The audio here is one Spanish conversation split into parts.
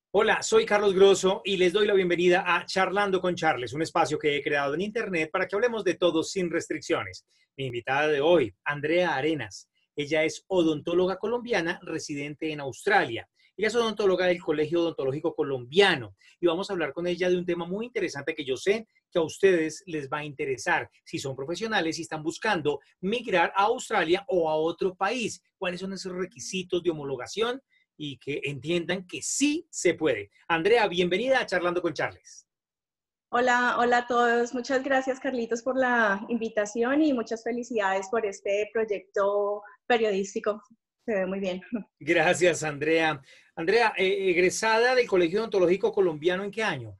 Hola, soy Carlos Grosso y les doy la bienvenida a Charlando con Charles, un espacio que he creado en Internet para que hablemos de todo sin restricciones. Mi invitada de hoy, Andrea Arenas. Ella es odontóloga colombiana residente en Australia. Ella es odontóloga del Colegio Odontológico Colombiano y vamos a hablar con ella de un tema muy interesante que yo sé que a ustedes les va a interesar si son profesionales y están buscando migrar a Australia o a otro país. ¿Cuáles son esos requisitos de homologación? Y que entiendan que sí se puede. Andrea, bienvenida a Charlando con Charles. Hola, hola a todos. Muchas gracias, Carlitos, por la invitación y muchas felicidades por este proyecto periodístico. Se ve muy bien. Gracias, Andrea. Andrea, egresada del Colegio Odontológico Colombiano, ¿en qué año?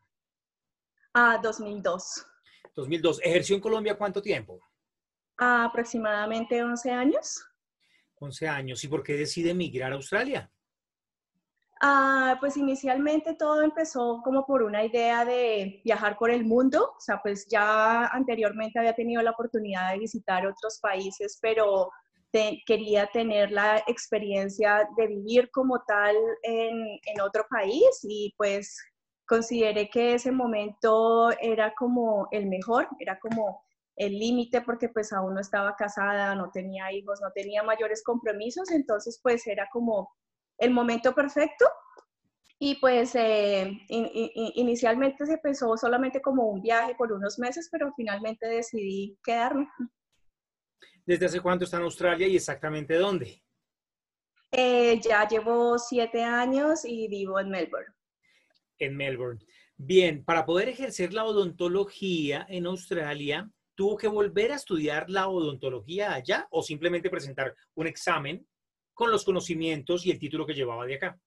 2002. 2002. ¿Ejerció en Colombia cuánto tiempo? Aproximadamente 11 años. 11 años. ¿Y por qué decide emigrar a Australia? Pues inicialmente todo empezó como por una idea de viajar por el mundo. O sea, pues ya anteriormente había tenido la oportunidad de visitar otros países, pero quería tener la experiencia de vivir como tal en otro país y pues consideré que ese momento era como el mejor, era como el límite porque pues aún no estaba casada, no tenía hijos, no tenía mayores compromisos, entonces pues era como el momento perfecto y pues inicialmente se pensó solamente como un viaje por unos meses, pero finalmente decidí quedarme. ¿Desde hace cuánto está en Australia y exactamente dónde? Ya llevo 7 años y vivo en Melbourne. En Melbourne. Bien, para poder ejercer la odontología en Australia, ¿tuvo que volver a estudiar la odontología allá o simplemente presentar un examen con los conocimientos y el título que llevaba de acá?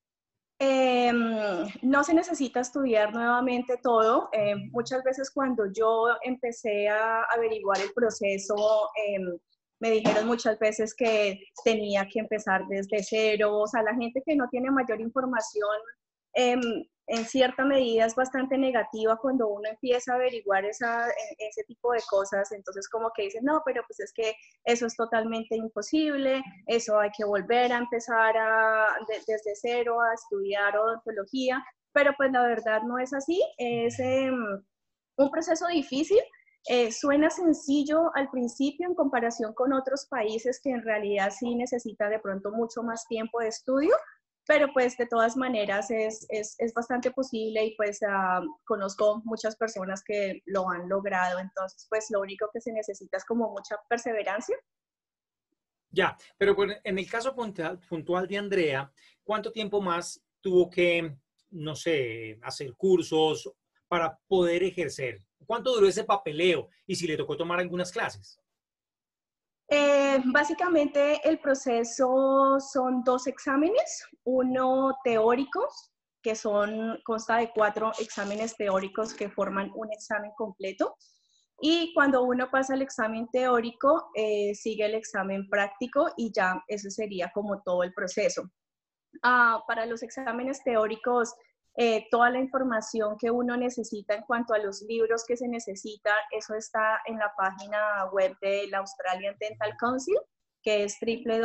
No se necesita estudiar nuevamente todo. Muchas veces cuando yo empecé a averiguar el proceso, me dijeron muchas veces que tenía que empezar desde cero. O sea, la gente que no tiene mayor información, em, en cierta medida es bastante negativa cuando uno empieza a averiguar ese tipo de cosas. Entonces como que dicen, no, pero pues es que eso es totalmente imposible, eso hay que volver a empezar desde cero a estudiar odontología, pero pues la verdad no es así, es un proceso difícil. Suena sencillo al principio en comparación con otros países que en realidad sí necesita de pronto mucho más tiempo de estudio, pero pues de todas maneras es bastante posible y pues conozco muchas personas que lo han logrado, entonces pues lo único que se necesita es como mucha perseverancia. Ya, pero en el caso puntual de Andrea, ¿cuánto tiempo más tuvo que, no sé, hacer cursos para poder ejercer? ¿Cuánto duró ese papeleo? Y si le tocó tomar algunas clases. Básicamente el proceso son dos exámenes, uno teórico, que consta de 4 exámenes teóricos que forman un examen completo. Y cuando uno pasa el examen teórico, sigue el examen práctico y ya ese sería como todo el proceso. Para los exámenes teóricos, toda la información que uno necesita en cuanto a los libros que se necesita, eso está en la página web de la Australian Dental Council, que es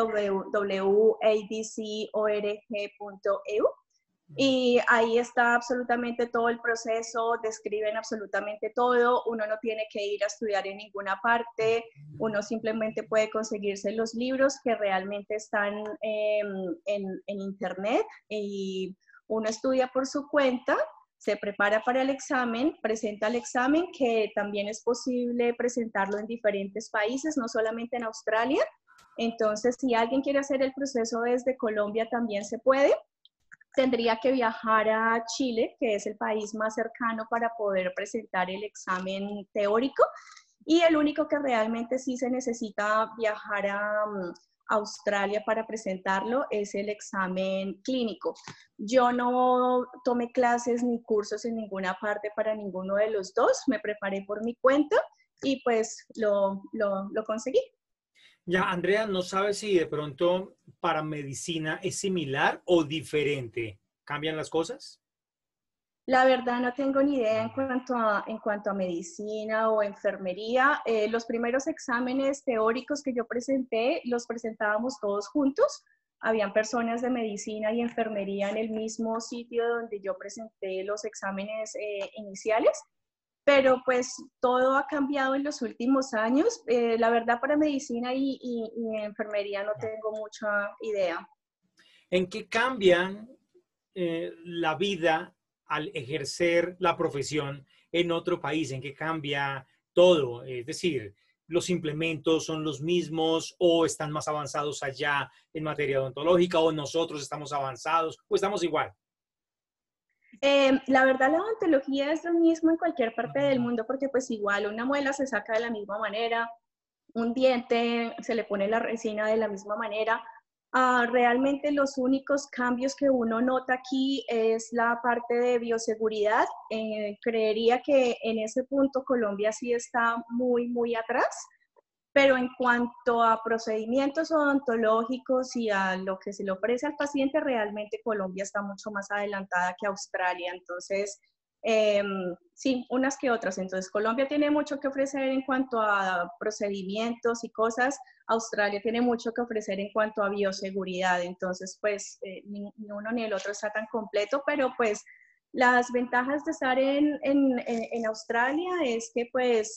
www.adcorg.eu. Y ahí está absolutamente todo el proceso, describen absolutamente todo, uno no tiene que ir a estudiar en ninguna parte, uno simplemente puede conseguirse los libros que realmente están en internet y uno estudia por su cuenta, se prepara para el examen, presenta el examen, que también es posible presentarlo en diferentes países, no solamente en Australia. Entonces, si alguien quiere hacer el proceso desde Colombia, también se puede. Tendría que viajar a Chile, que es el país más cercano para poder presentar el examen teórico. Y el único que realmente sí se necesita viajar a Australia para presentarlo es el examen clínico. Yo no tomé clases ni cursos en ninguna parte para ninguno de los dos, me preparé por mi cuenta y pues lo conseguí. Ya, Andrea, no sabe si de pronto para medicina es similar o diferente. ¿Cambian las cosas? La verdad no tengo ni idea en cuanto a medicina o enfermería. Los primeros exámenes teóricos que yo presenté los presentábamos todos juntos. habían personas de medicina y enfermería en el mismo sitio donde yo presenté los exámenes iniciales, pero pues todo ha cambiado en los últimos años. La verdad, para medicina y enfermería no tengo mucha idea. ¿En qué cambian la vida al ejercer la profesión en otro país? ¿En qué cambia todo? Es decir, ¿los implementos son los mismos o están más avanzados allá en materia odontológica o nosotros estamos avanzados o estamos igual? La verdad, la odontología es lo mismo en cualquier parte del mundo porque pues igual una muela se saca de la misma manera, un diente se le pone la resina de la misma manera. Realmente los únicos cambios que uno nota aquí es la parte de bioseguridad. Creería que en ese punto Colombia sí está muy, muy atrás, pero en cuanto a procedimientos odontológicos y a lo que se le ofrece al paciente, realmente Colombia está mucho más adelantada que Australia. Entonces, sí, unas que otras. Entonces, Colombia tiene mucho que ofrecer en cuanto a procedimientos y cosas. Australia tiene mucho que ofrecer en cuanto a bioseguridad. Entonces, pues, ni uno ni el otro está tan completo, pero pues las ventajas de estar en Australia es que pues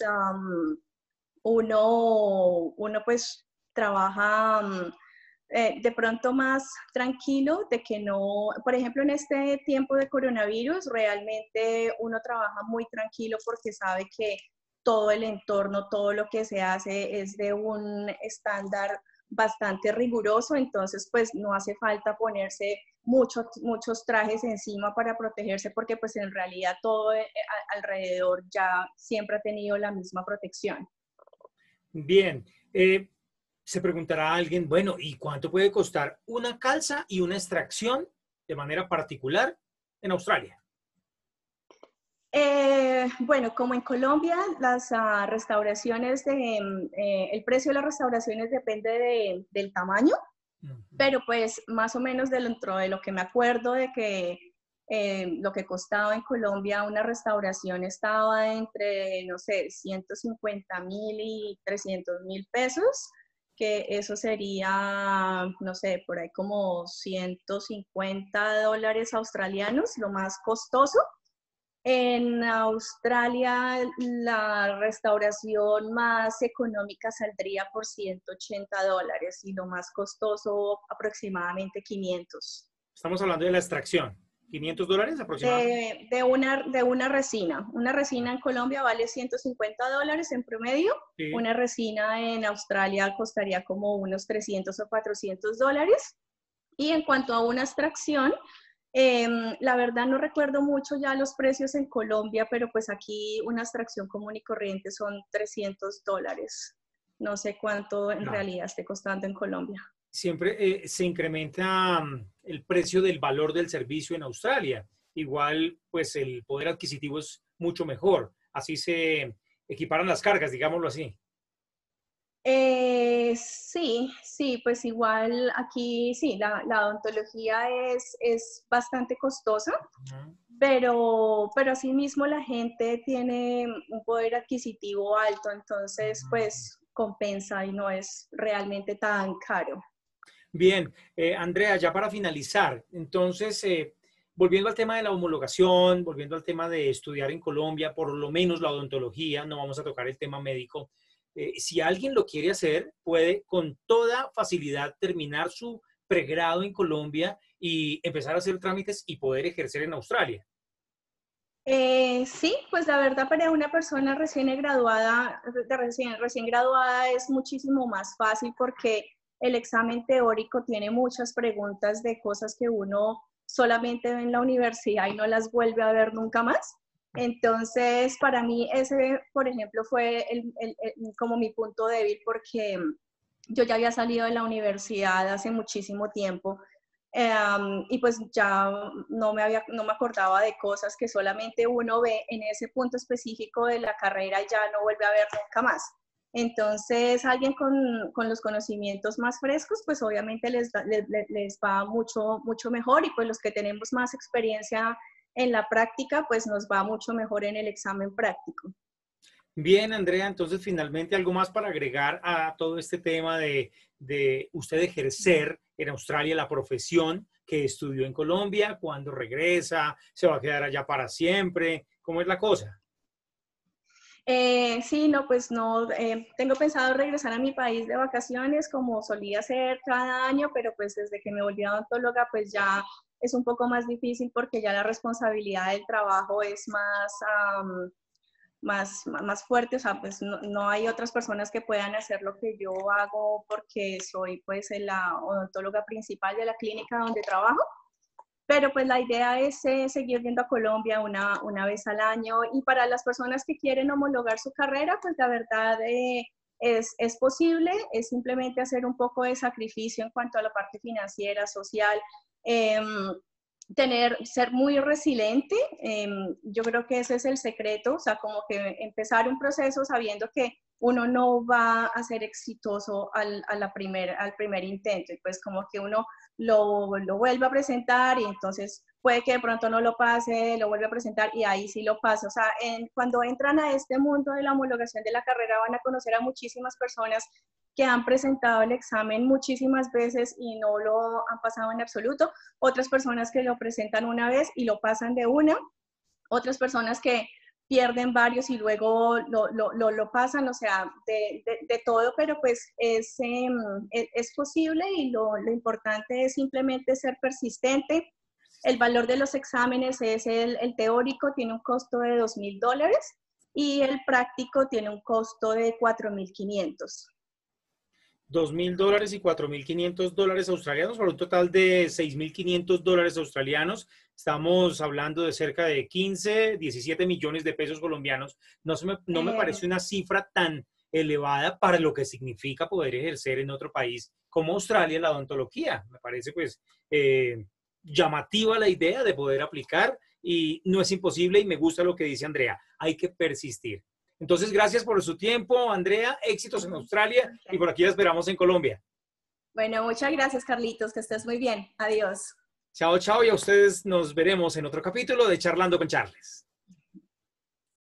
uno pues trabaja de pronto más tranquilo, de que no, por ejemplo, en este tiempo de coronavirus, realmente uno trabaja muy tranquilo porque sabe que todo el entorno, todo lo que se hace es de un estándar bastante riguroso, entonces pues no hace falta ponerse muchos trajes encima para protegerse porque pues en realidad todo alrededor ya siempre ha tenido la misma protección. Bien, se preguntará a alguien, bueno, ¿y cuánto puede costar una calza y una extracción de manera particular en Australia? Bueno, como en Colombia, las restauraciones el precio de las restauraciones depende del tamaño, pero pues más o menos dentro de lo que me acuerdo de que lo que costaba en Colombia una restauración estaba entre, no sé, 150.000 y 300.000 pesos, que eso sería, no sé, por ahí como $150 australianos, lo más costoso. En Australia, la restauración más económica saldría por $180 y lo más costoso aproximadamente 500. Estamos hablando de la extracción. $500 aproximadamente. De una resina. Una resina en Colombia vale $150 en promedio. Sí. Una resina en Australia costaría como unos $300 o $400. Y en cuanto a una extracción, la verdad no recuerdo mucho ya los precios en Colombia, pero pues aquí una extracción común y corriente son $300. No sé cuánto en No. realidad esté costando en Colombia. Siempre se incrementa el precio del valor del servicio en Australia. Igual, pues el poder adquisitivo es mucho mejor. Así se equiparan las cargas, digámoslo así. Sí, sí, pues igual aquí sí, la odontología es bastante costosa, Ujú. pero asimismo la gente tiene un poder adquisitivo alto, entonces pues compensa y no es realmente tan caro. Bien, Andrea, ya para finalizar, entonces, volviendo al tema de la homologación, volviendo al tema de estudiar en Colombia, por lo menos la odontología, no vamos a tocar el tema médico. Si alguien lo quiere hacer, puede con toda facilidad terminar su pregrado en Colombia y empezar a hacer trámites y poder ejercer en Australia. Sí, pues la verdad para una persona recién graduada, recién graduada es muchísimo más fácil porque el examen teórico tiene muchas preguntas de cosas que uno solamente ve en la universidad y no las vuelve a ver nunca más. Entonces, para mí ese, por ejemplo, fue como mi punto débil porque yo ya había salido de la universidad hace muchísimo tiempo y pues ya no me acordaba de cosas que solamente uno ve en ese punto específico de la carrera y ya no vuelve a ver nunca más. Entonces, alguien con los conocimientos más frescos, pues obviamente les va mucho, mucho mejor y pues los que tenemos más experiencia en la práctica, pues nos va mucho mejor en el examen práctico. Bien, Andrea, entonces finalmente algo más para agregar a todo este tema de usted ejercer en Australia la profesión que estudió en Colombia, cuando regresa, se va a quedar allá para siempre, ¿cómo es la cosa? Sí, no, pues no, tengo pensado regresar a mi país de vacaciones como solía hacer cada año, pero pues desde que me volví odontóloga pues ya es un poco más difícil porque ya la responsabilidad del trabajo es más fuerte, o sea, pues no hay otras personas que puedan hacer lo que yo hago porque soy pues la odontóloga principal de la clínica donde trabajo. Pero pues la idea es seguir yendo a Colombia una vez al año y para las personas que quieren homologar su carrera, pues la verdad es posible, es simplemente hacer un poco de sacrificio en cuanto a la parte financiera, social, eh, ser muy resiliente, yo creo que ese es el secreto, o sea, como que empezar un proceso sabiendo que uno no va a ser exitoso al primer intento, y pues como que uno lo vuelve a presentar y entonces puede que de pronto no lo pase, lo vuelve a presentar y ahí sí lo pasa. O sea, cuando entran a este mundo de la homologación de la carrera van a conocer a muchísimas personas que han presentado el examen muchísimas veces y no lo han pasado en absoluto, otras personas que lo presentan una vez y lo pasan de una, otras personas que pierden varios y luego lo pasan, o sea, de todo, pero pues es posible y lo importante es simplemente ser persistente. El valor de los exámenes es el teórico, tiene un costo de $2,000 y el práctico tiene un costo de 4,500. $2,000 y $4,500 australianos, por un total de $6,500 australianos. Estamos hablando de cerca de 15, 17 millones de pesos colombianos. No me parece una cifra tan elevada para lo que significa poder ejercer en otro país como Australia la odontología. Me parece pues llamativa la idea de poder aplicar y no es imposible y me gusta lo que dice Andrea. Hay que persistir. Entonces, gracias por su tiempo, Andrea. Éxitos en Australia y por aquí la esperamos en Colombia. Bueno, muchas gracias, Carlitos, que estés muy bien. Adiós. Chao, chao, y a ustedes nos veremos en otro capítulo de Charlando con Charles.